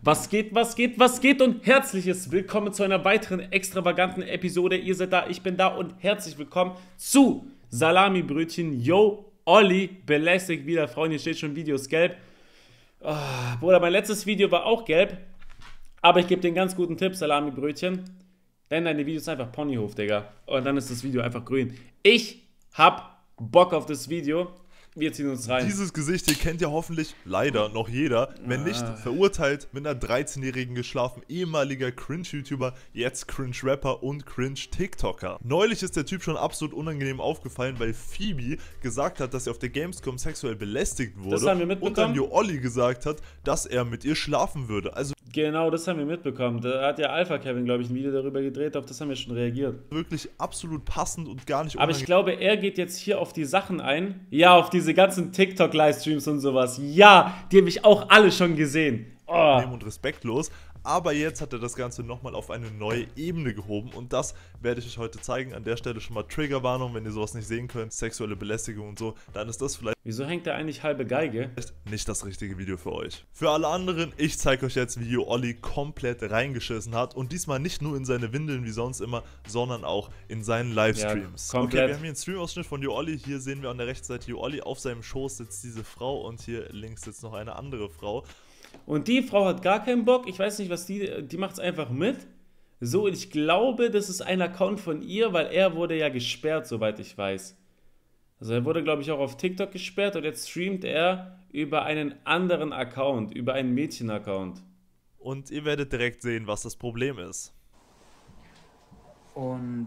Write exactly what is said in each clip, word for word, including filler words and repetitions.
Was geht, was geht, was geht und herzliches Willkommen zu einer weiteren extravaganten Episode. Ihr seid da, ich bin da und herzlich willkommen zu Salami-Brötchen. Yo, Olli belästigt wieder Frauen. Hier steht schon Videos gelb. Oh, Bruder, mein letztes Video war auch gelb, aber ich gebe dir einen ganz guten Tipp, Salami-Brötchen. Nenn deine Videos einfach Ponyhof, Digga. Und dann ist das Video einfach grün. Ich hab Bock auf das Video. Wir ziehen uns rein. Dieses Gesicht hier kennt ja hoffentlich leider noch jeder. Wenn Ah. nicht, verurteilt, mit einer dreizehnjährigen geschlafen, ehemaliger Cringe-YouTuber, jetzt Cringe-Rapper und Cringe-TikToker. Neulich ist der Typ schon absolut unangenehm aufgefallen, weil Phoebe gesagt hat, dass er auf der Gamescom sexuell belästigt wurde. Das haben wir mitbekommen. Und dann Yo Olli gesagt hat, dass er mit ihr schlafen würde. Also Genau, das haben wir mitbekommen. Da hat ja Alpha Kevin, glaube ich, ein Video darüber gedreht. Auf das haben wir schon reagiert. wirklich absolut passend und gar nicht Aber ich glaube, er geht jetzt hier auf die Sachen ein. Ja, auf diese ganzen TikTok-Livestreams und sowas. Ja, die habe ich auch alle schon gesehen. Oh. unangenehm und respektlos. Aber jetzt hat er das Ganze nochmal auf eine neue Ebene gehoben und das werde ich euch heute zeigen. An der Stelle schon mal Triggerwarnung, wenn ihr sowas nicht sehen könnt, sexuelle Belästigung und so, dann ist das vielleicht Wieso hängt da eigentlich halbe Geige? nicht das richtige Video für euch. Für alle anderen, ich zeige euch jetzt, wie Yo Olli komplett reingeschissen hat und diesmal nicht nur in seine Windeln wie sonst immer, sondern auch in seinen Livestreams. Ja, komplett. Okay, wir haben hier einen Streamausschnitt von Yo Olli. Hier sehen wir an der rechten Seite Yo Olli, auf seinem Schoß sitzt diese Frau und hier links sitzt noch eine andere Frau. Und die Frau hat gar keinen Bock. Ich weiß nicht, was die... Die macht es einfach mit. So, ich glaube, das ist ein Account von ihr, weil er wurde ja gesperrt, soweit ich weiß. Also er wurde, glaube ich, auch auf TikTok gesperrt und jetzt streamt er über einen anderen Account, über einen Mädchen-Account. Und ihr werdet direkt sehen, was das Problem ist. Und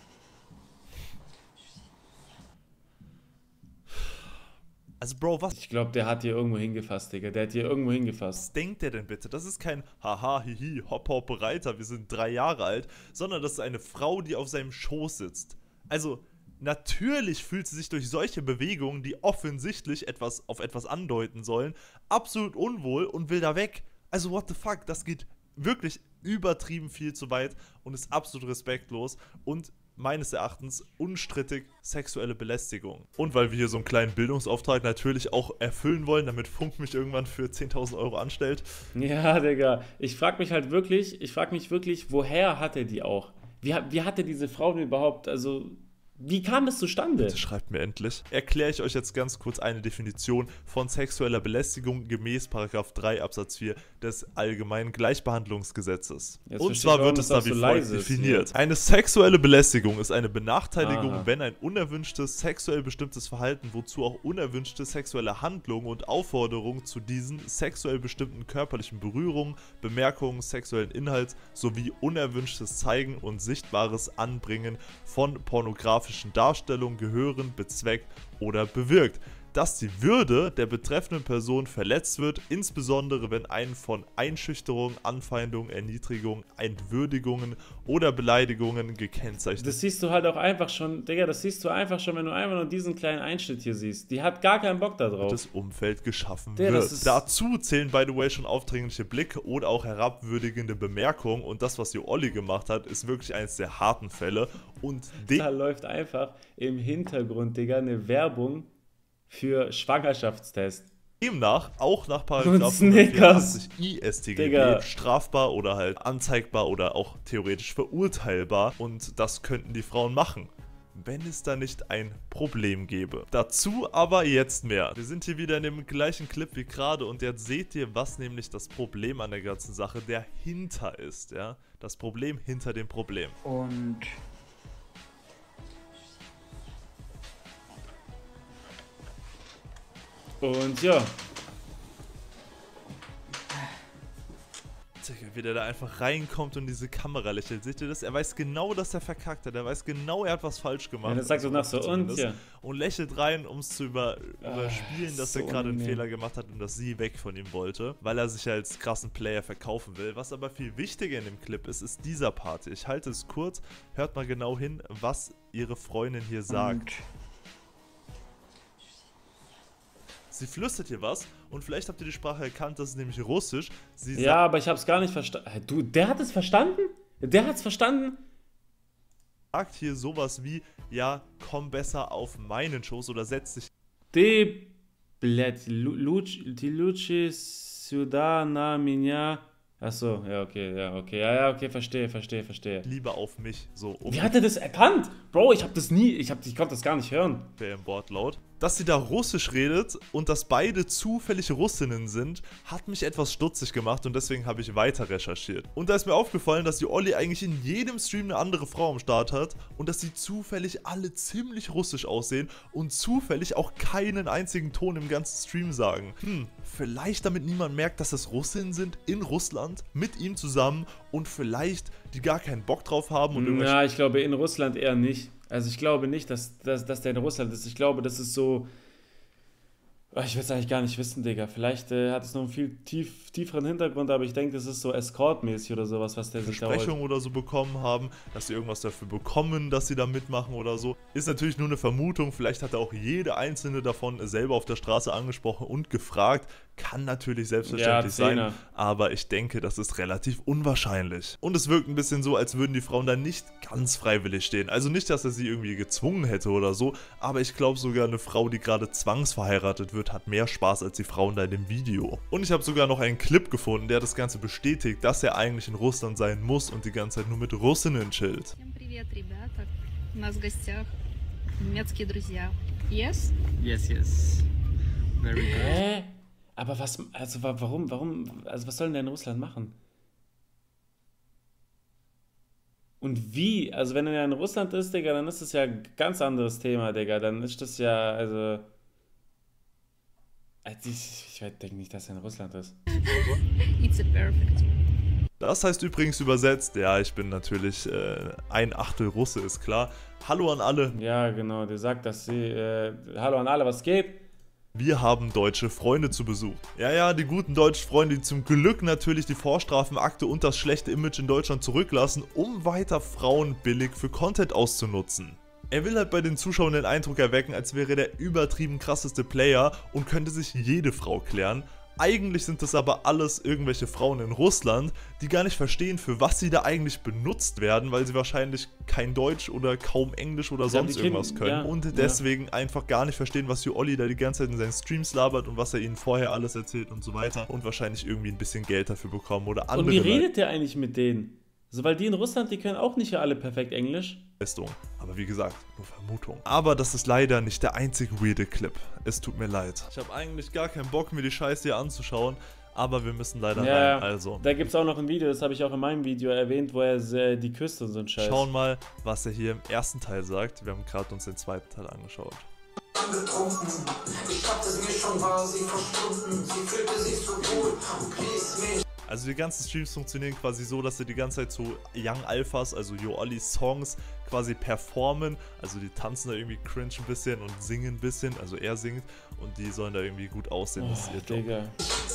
Also Bro, was Ich glaube, der hat hier irgendwo hingefasst, Digga. Der hat hier irgendwo hingefasst. denkt der denn bitte? Das ist kein Haha, hihi, hopp, hopp, Reiter, wir sind drei Jahre alt, sondern das ist eine Frau, die auf seinem Schoß sitzt. Also, natürlich fühlt sie sich durch solche Bewegungen, die offensichtlich etwas auf etwas andeuten sollen, absolut unwohl und will da weg. Also, what the fuck, das geht wirklich übertrieben viel zu weit und ist absolut respektlos und meines Erachtens unstrittig sexuelle Belästigung. Und weil wir hier so einen kleinen Bildungsauftrag natürlich auch erfüllen wollen, damit Funk mich irgendwann für zehntausend Euro anstellt. Ja, Digga. Ich frage mich halt wirklich, ich frage mich wirklich, woher hat er die auch? Wie, wie hatte diese Frau denn überhaupt, also, wie kam das zustande? Bitte schreibt mir endlich. Erkläre ich euch jetzt ganz kurz eine Definition von sexueller Belästigung gemäß Paragraph drei Absatz vier des Allgemeinen Gleichbehandlungsgesetzes. Jetzt Und verstehe zwar ich, warum wird es das da auch wie so folgt leise ist, definiert. ja. Eine sexuelle Belästigung ist eine Benachteiligung, Aha. wenn ein unerwünschtes, sexuell bestimmtes Verhalten, wozu auch unerwünschte sexuelle Handlungen und Aufforderungen zu diesen sexuell bestimmten körperlichen Berührungen, Bemerkungen, sexuellen Inhalts sowie unerwünschtes Zeigen und sichtbares Anbringen von pornografischen Darstellungen gehören, bezweckt oder bewirkt, dass die Würde der betreffenden Person verletzt wird, insbesondere wenn ein von Einschüchterung, Anfeindung, Erniedrigung, Entwürdigungen oder Beleidigungen gekennzeichnet Das siehst du halt auch einfach schon, Digga, das siehst du einfach schon, wenn du einfach nur diesen kleinen Einschnitt hier siehst. Die hat gar keinen Bock da drauf. das Umfeld geschaffen Der, das wird. ist- Dazu zählen by the way schon aufdringliche Blicke oder auch herabwürdigende Bemerkungen und das, was Yo Olli gemacht hat, ist wirklich eines der harten Fälle und Da läuft einfach im Hintergrund, Digga, eine Werbung für Schwangerschaftstest. demnach auch nach Und Paragraph Snickers. I S t Digga. G B strafbar oder halt anzeigbar oder auch theoretisch verurteilbar und das könnten die Frauen machen, wenn es da nicht ein Problem gäbe. Dazu aber jetzt mehr. Wir sind hier wieder in dem gleichen Clip wie gerade und jetzt seht ihr, was nämlich das Problem an der ganzen Sache dahinter ist, ja? Das Problem hinter dem Problem. und Und ja, Digga, wie der da einfach reinkommt und diese Kamera lächelt. Seht ihr das? Er weiß genau, dass er verkackt hat. Er weiß genau, er hat was falsch gemacht. Ja, das sagt so nach so, und zumindest. ja. Und lächelt rein, um es zu über, Ah, überspielen, dass so er gerade einen unangenehm. Fehler gemacht hat und dass sie weg von ihm wollte. Weil er sich als krassen Player verkaufen will. Was aber viel wichtiger in dem Clip ist, ist dieser Part. Ich halte es kurz. Hört mal genau hin, was ihre Freundin hier sagt. und Sie flüstert hier was und vielleicht habt ihr die Sprache erkannt, das ist nämlich Russisch. Sie ja, aber ich hab's gar nicht verstanden. Du, der hat es verstanden? Der hat's verstanden? sagt hier sowas wie, ja, komm besser auf meinen Schoß oder setz dich Ты, блядь, луч, ты лучше сюда на меня Ach so, ja, okay, ja, okay, ja, ja, okay, verstehe, verstehe, verstehe. Lieber auf mich, so um Wie hat er das erkannt? Bro, ich hab das nie, ich, hab, ich konnte das gar nicht hören. im Wortlaut. Dass sie da Russisch redet und dass beide zufällig Russinnen sind, hat mich etwas stutzig gemacht und deswegen habe ich weiter recherchiert. Und da ist mir aufgefallen, dass die Olli eigentlich in jedem Stream eine andere Frau am Start hat und dass sie zufällig alle ziemlich russisch aussehen und zufällig auch keinen einzigen Ton im ganzen Stream sagen. Hm, vielleicht damit niemand merkt, dass es Russinnen sind in Russland mit ihm zusammen und vielleicht die gar keinen Bock drauf haben und irgendwelche. Ja, ich glaube in Russland eher nicht. Also ich glaube nicht, dass, dass, dass der in Russland ist. Ich glaube, das ist so. Oh, ich will es eigentlich gar nicht wissen, Digga. Vielleicht äh, hat es noch einen viel tief, tieferen Hintergrund, aber ich denke, das ist so Escort-mäßig oder sowas, was der sich da holt. Versprechung oder so bekommen haben, dass sie irgendwas dafür bekommen, dass sie da mitmachen oder so. Ist natürlich nur eine Vermutung, vielleicht hat er auch jede einzelne davon selber auf der Straße angesprochen und gefragt. Kann natürlich selbstverständlich Ja, sein, Zehner. aber ich denke, das ist relativ unwahrscheinlich. Und es wirkt ein bisschen so, als würden die Frauen da nicht ganz freiwillig stehen. Also nicht, dass er sie irgendwie gezwungen hätte oder so, aber ich glaube sogar eine Frau, die gerade zwangsverheiratet wird, hat mehr Spaß als die Frauen da in dem Video. Und ich habe sogar noch einen Clip gefunden, der das Ganze bestätigt, dass er eigentlich in Russland sein muss und die ganze Zeit nur mit Russinnen chillt. Всем привет, ребята. У нас в гостях немецкие друзья. Yes? Yes, yes. Very good. Hä? Aber was, also wa- warum, warum, also was soll denn der in Russland machen? Und wie? Also wenn er ja in Russland ist, Digga, dann ist das ja ein ganz anderes Thema, Digga. Dann ist das ja, also. Also ich, ich denke nicht, dass er in Russland ist. It's a perfect. Das heißt übrigens übersetzt, ja, ich bin natürlich äh, ein Achtel Russe, ist klar. Hallo an alle, Ja, genau, der sagt, dass sie, äh, hallo an alle, was geht? wir haben deutsche Freunde zu Besuch. Ja, ja, die guten deutschen Freunde, die zum Glück natürlich die Vorstrafenakte und das schlechte Image in Deutschland zurücklassen, um weiter Frauen billig für Content auszunutzen. Er will halt bei den Zuschauern den Eindruck erwecken, als wäre der übertrieben krasseste Player und könnte sich jede Frau klären. Eigentlich sind das aber alles irgendwelche Frauen in Russland, die gar nicht verstehen, für was sie da eigentlich benutzt werden, weil sie wahrscheinlich kein Deutsch oder kaum Englisch oder Ja, sonst die Kinder- irgendwas können ja, und ja. deswegen einfach gar nicht verstehen, was Olli da die ganze Zeit in seinen Streams labert und was er ihnen vorher alles erzählt und so weiter und wahrscheinlich irgendwie ein bisschen Geld dafür bekommen oder andere Und wie redet der eigentlich mit denen? Also, weil die in Russland, die können auch nicht ja alle perfekt Englisch. Leistung. Aber wie gesagt, nur Vermutung. Aber das ist leider nicht der einzige weirde Clip. Es tut mir leid. Ich habe eigentlich gar keinen Bock, mir die Scheiße hier anzuschauen, aber wir müssen leider Ja, rein. Also, da gibt es auch noch ein Video, das habe ich auch in meinem Video erwähnt, wo er äh, die küsst und so ein Scheiß. schauen mal, was er hier im ersten Teil sagt. Wir haben gerade uns den zweiten Teil angeschaut. Angetrunken. Ich hab das mir schon war sie verschwunden. Sie fühlte sich so wohl und ließ mich. Also die ganzen Streams funktionieren quasi so, dass sie die ganze Zeit so Young Alphas, also Yoollis Songs quasi performen. Also die tanzen da irgendwie cringe ein bisschen und singen ein bisschen, also er singt und die sollen da irgendwie gut aussehen. Das ist Oh, ihr Job. Digga.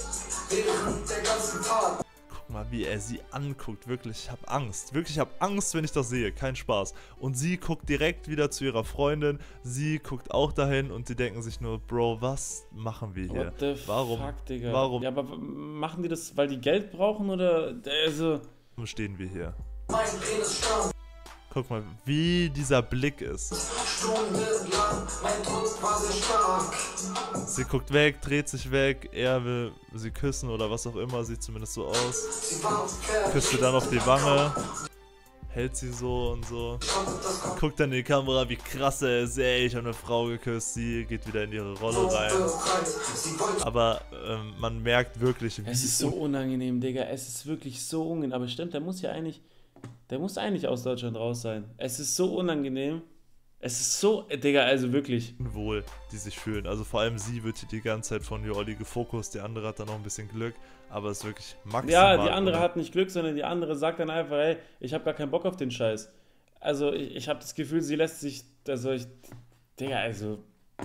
Während der ganzen Tat. Guck mal, wie er sie anguckt. Wirklich, ich hab Angst. Wirklich, ich hab Angst, wenn ich das sehe. Kein Spaß. Und sie guckt direkt wieder zu ihrer Freundin. Sie guckt auch dahin und die denken sich nur, Bro, was machen wir hier? What the Warum? fuck, Digga? Warum Ja, aber w- machen die das, weil die Geld brauchen oder? Also. stehen wir hier? Mein Penis stand Guck mal, wie dieser Blick ist. stundenlang. Mein Druck war sehr stark. Sie guckt weg, dreht sich weg, er will sie küssen oder was auch immer, sieht zumindest so aus. Sie war fertig. Küsst sie dann auf die Wange, hält sie so und so. Guckt dann in die Kamera, wie krass er ist. Ey, ich habe eine Frau geküsst, sie geht wieder in ihre Rolle rein. Bereit. Sie wollte Aber ähm, man merkt wirklich, wie Es ist so unangenehm, Digga. Es ist wirklich so unangenehm. Aber stimmt, der muss ja eigentlich. Der muss eigentlich aus Deutschland raus sein. Es ist so unangenehm. Es ist so. äh, Digga, also wirklich. unwohl die sich fühlen. Also vor allem sie wird hier die ganze Zeit von Yoolli gefokust, der andere hat dann noch ein bisschen Glück, aber es ist wirklich maximal. Ja, die andere unangenehm. hat nicht Glück, sondern die andere sagt dann einfach, ey, ich habe gar keinen Bock auf den Scheiß. Also ich, ich habe das Gefühl, sie lässt sich, also ich, Digga, also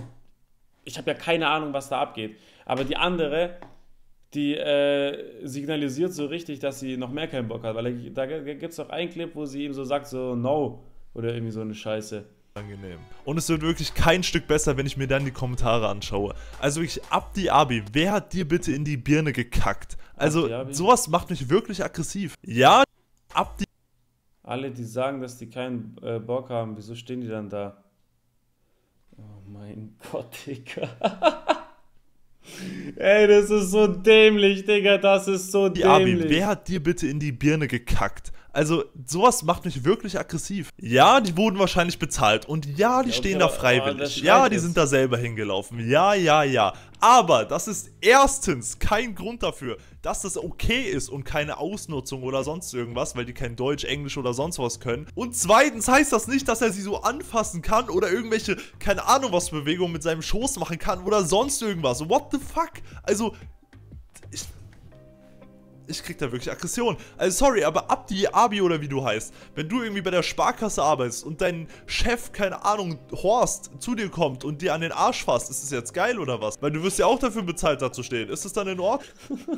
ich habe ja keine Ahnung, was da abgeht. Aber die andere, die äh, signalisiert so richtig, dass sie noch mehr keinen Bock hat. Weil da, da gibt es doch einen Clip, wo sie ihm so sagt, so no oder irgendwie so eine Scheiße. Angenehm. Und es wird wirklich kein Stück besser, wenn ich mir dann die Kommentare anschaue. Also wirklich, Abdi Abi, wer hat dir bitte in die Birne gekackt? Also, Abdi Abi? sowas macht mich wirklich aggressiv. Ja, Abdi Alle, die sagen, dass die keinen äh, Bock haben, wieso stehen die dann da? Oh mein Gott, Digga. Ey, das ist so dämlich, Digga, das ist so Die Abi, dämlich. wer hat dir bitte in die Birne gekackt? Also, sowas macht mich wirklich aggressiv. Ja, die wurden wahrscheinlich bezahlt. Und ja, die Ja, stehen okay, da aber- aber freiwillig. das Ja, schreit die jetzt. sind da selber hingelaufen. Ja, ja, ja. Aber das ist erstens kein Grund dafür, dass das okay ist und keine Ausnutzung oder sonst irgendwas, weil die kein Deutsch, Englisch oder sonst was können. Und zweitens heißt das nicht, dass er sie so anfassen kann oder irgendwelche, keine Ahnung was, Bewegungen mit seinem Schoß machen kann oder sonst irgendwas. What the fuck? Also, ich... Ich krieg da wirklich Aggression. Also sorry, aber Abdi, Abi oder wie du heißt, wenn du irgendwie bei der Sparkasse arbeitest und dein Chef, keine Ahnung, Horst, zu dir kommt und dir an den Arsch fasst, ist das jetzt geil oder was? Weil du wirst ja auch dafür bezahlt, da zu stehen. Ist das dann in Ordnung?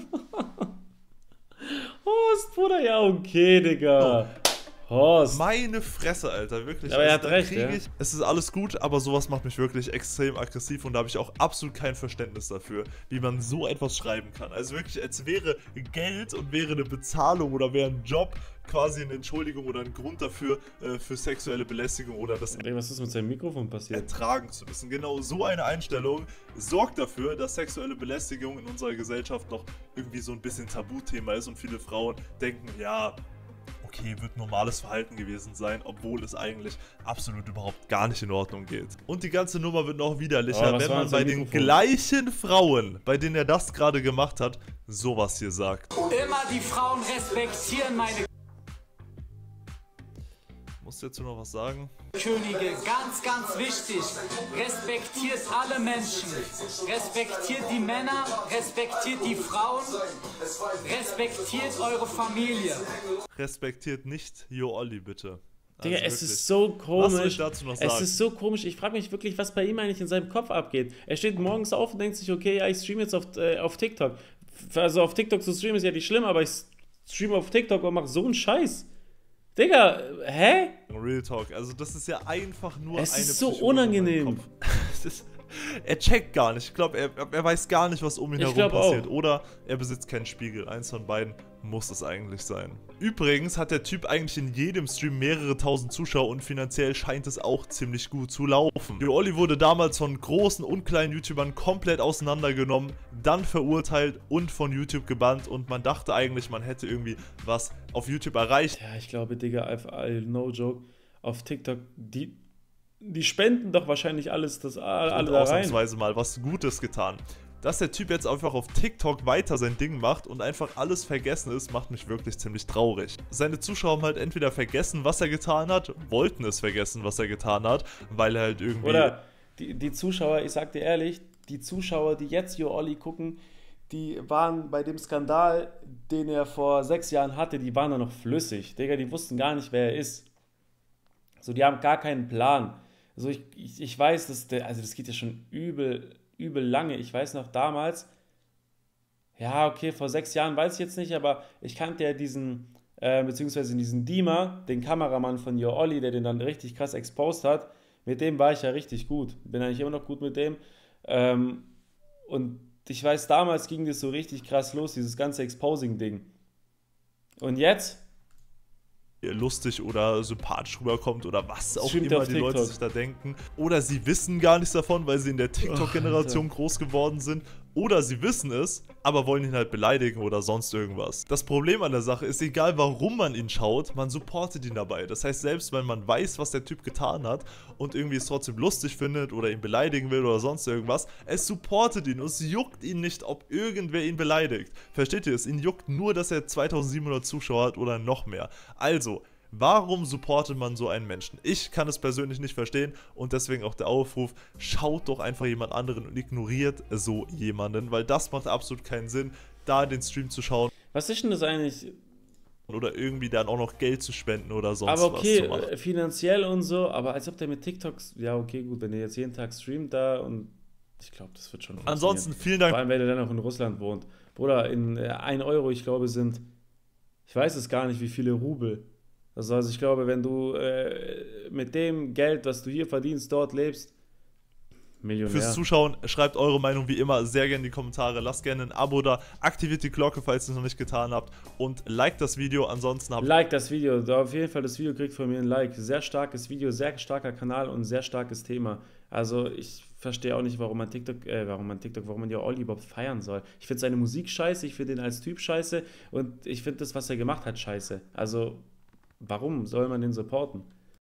Horst, Bruder, ja, okay, Digga. Horst. Meine Fresse, Alter, wirklich. Aber er hat da recht, krieg ja. ich, es ist alles gut, aber sowas macht mich wirklich extrem aggressiv und da habe ich auch absolut kein Verständnis dafür, wie man so etwas schreiben kann. Also wirklich, als wäre Geld und wäre eine Bezahlung oder wäre ein Job quasi eine Entschuldigung oder ein Grund dafür, äh, für sexuelle Belästigung oder das Ey, was ist mit seinem Mikrofon passiert? ertragen zu müssen. Genau so eine Einstellung sorgt dafür, dass sexuelle Belästigung in unserer Gesellschaft noch irgendwie so ein bisschen Tabuthema ist und viele Frauen denken, ja, okay, wird normales Verhalten gewesen sein, obwohl es eigentlich absolut überhaupt gar nicht in Ordnung geht. Und die ganze Nummer wird noch widerlicher, Oh, was wenn war man mit bei seinem den Mikrofon? gleichen Frauen, bei denen er das gerade gemacht hat, sowas hier sagt. Immer die Frauen respektieren meine Musst du jetzt noch was sagen? Könige. Ganz, ganz wichtig. Respektiert alle Menschen. Respektiert die Männer. Respektiert die Frauen. Respektiert eure Familie. Respektiert nicht Jo Olli, bitte. Also Digga, es wirklich. ist so komisch. Was soll ich dazu noch Es sagen? ist so komisch. Ich frage mich wirklich, was bei ihm eigentlich in seinem Kopf abgeht. Er steht morgens auf und denkt sich, okay, ja, ich streame jetzt auf, äh, auf TikTok. Also auf TikTok zu streamen ist ja nicht schlimm, aber ich streame auf TikTok und mache so einen Scheiß. Digga, hä? Real Talk, also das ist ja einfach nur Es eine ist so Psychose in meinem unangenehm. Kopf. Es ist, er checkt gar nicht. Ich glaube, er, er weiß gar nicht, was um ihn Ich herum glaub passiert. auch. Oder er besitzt keinen Spiegel. Eins von beiden muss es eigentlich sein. Übrigens hat der Typ eigentlich in jedem Stream mehrere tausend Zuschauer und finanziell scheint es auch ziemlich gut zu laufen. Jo Olli wurde damals von großen und kleinen YouTubern komplett auseinandergenommen, dann verurteilt und von YouTube gebannt und man dachte eigentlich, man hätte irgendwie was auf YouTube erreicht. Ja, ich glaube, Digga, einfach, no joke, auf TikTok, die, die spenden doch wahrscheinlich alles, das alle Und da rein. ausnahmsweise mal was Gutes getan. Dass der Typ jetzt einfach auf TikTok weiter sein Ding macht und einfach alles vergessen ist, macht mich wirklich ziemlich traurig. Seine Zuschauer haben halt entweder vergessen, was er getan hat, wollten es vergessen, was er getan hat, weil er halt irgendwie... Oder die, die Zuschauer, ich sag dir ehrlich, die Zuschauer, die jetzt Jo Olli gucken, die waren bei dem Skandal, den er vor sechs Jahren hatte, die waren da noch flüssig. Digga, die wussten gar nicht, wer er ist. So, die haben gar keinen Plan. Also ich, ich, ich weiß, dass der, also das geht ja schon übel, übel lange. Ich weiß noch damals, ja, okay, vor sechs Jahren weiß ich jetzt nicht, aber ich kannte ja diesen, äh, beziehungsweise diesen Dima, den Kameramann von Jo Olli, der den dann richtig krass exposed hat. Mit dem war ich ja richtig gut. Bin eigentlich immer noch gut mit dem. Ähm, und ich weiß, damals ging das so richtig krass los, dieses ganze Exposing-Ding. Und jetzt? lustig oder sympathisch rüberkommt oder was auch Streamt immer auf die Leute TikTok. sich da denken. Oder sie wissen gar nichts davon, weil sie in der TikTok-Generation groß geworden sind. Oder sie wissen es, aber wollen ihn halt beleidigen oder sonst irgendwas. Das Problem an der Sache ist, egal warum man ihn schaut, man supportet ihn dabei. Das heißt, selbst wenn man weiß, was der Typ getan hat und irgendwie es trotzdem lustig findet oder ihn beleidigen will oder sonst irgendwas, es supportet ihn und es juckt ihn nicht, ob irgendwer ihn beleidigt. Versteht ihr es? Ihn juckt nur, dass er zweitausendsiebenhundert Zuschauer hat oder noch mehr. Also, warum supportet man so einen Menschen? Ich kann es persönlich nicht verstehen und deswegen auch der Aufruf, schaut doch einfach jemand anderen und ignoriert so jemanden, weil das macht absolut keinen Sinn, da den Stream zu schauen Was ist denn das eigentlich? oder irgendwie dann auch noch Geld zu spenden oder sonst Aber okay, was zu machen. äh, finanziell und so, aber als ob der mit TikToks, ja okay, gut, wenn der jetzt jeden Tag streamt da und ich glaube, das wird schon funktionieren. Ansonsten vielen Vor Dank. allem, wenn er dann auch in Russland wohnt. Bruder, in äh, ein Euro, ich glaube, sind, ich weiß es gar nicht, wie viele Rubel. Also, also ich glaube, wenn du äh, mit dem Geld, was du hier verdienst, dort lebst, Millionär. Fürs Zuschauen, schreibt eure Meinung wie immer sehr gerne in die Kommentare, lasst gerne ein Abo da, aktiviert die Glocke, falls ihr es noch nicht getan habt und liked das Video, ansonsten habt Like das Video, auf jeden Fall das Video kriegt von mir ein Like. Sehr starkes Video, sehr starker Kanal und sehr starkes Thema. Also ich verstehe auch nicht, warum man TikTok, äh, warum man TikTok, warum man ja Olli überhaupt feiern soll. Ich finde seine Musik scheiße, ich finde ihn als Typ scheiße und ich finde das, was er gemacht hat, scheiße. Also, warum soll man den supporten?